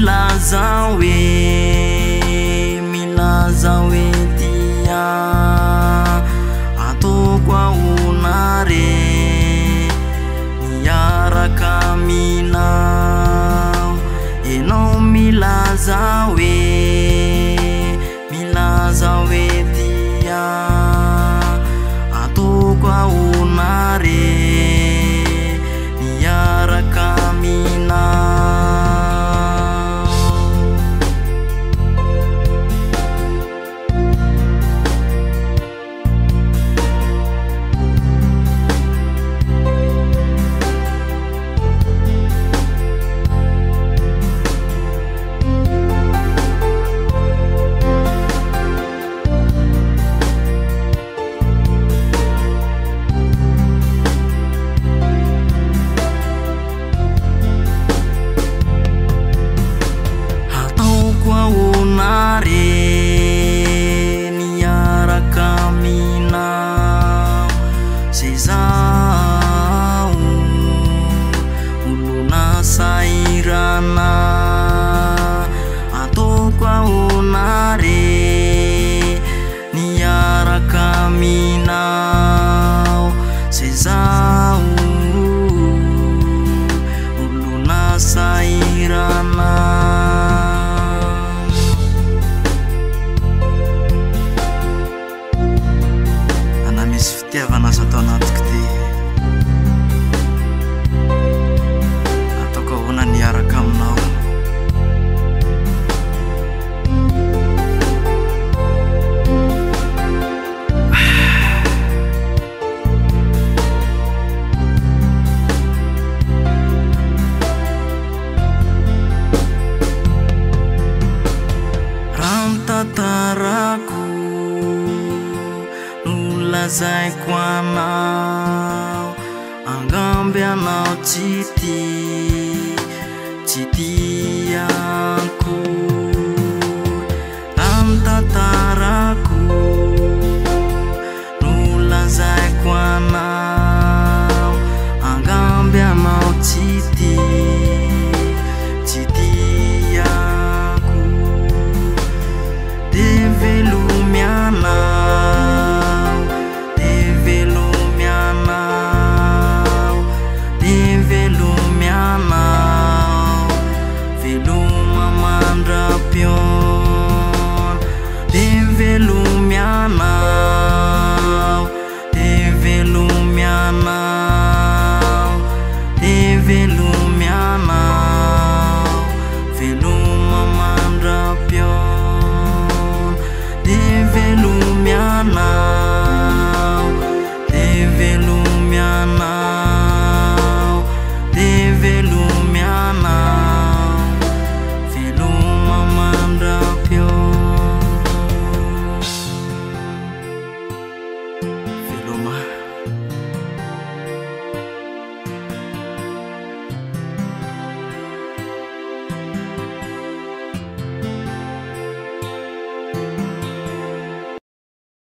milaza hoe tia ataoko ahonare miaraka aminao enao milaza hoe tia ataoko ahonare miaraka aminao sairana ataoko ahonare niaraka aminao zay zaho olona sairana ana misy fitiavana asa tao anatiko ty niaraka aminao raha tantarako nolazaiko anao angamby anao tsy tia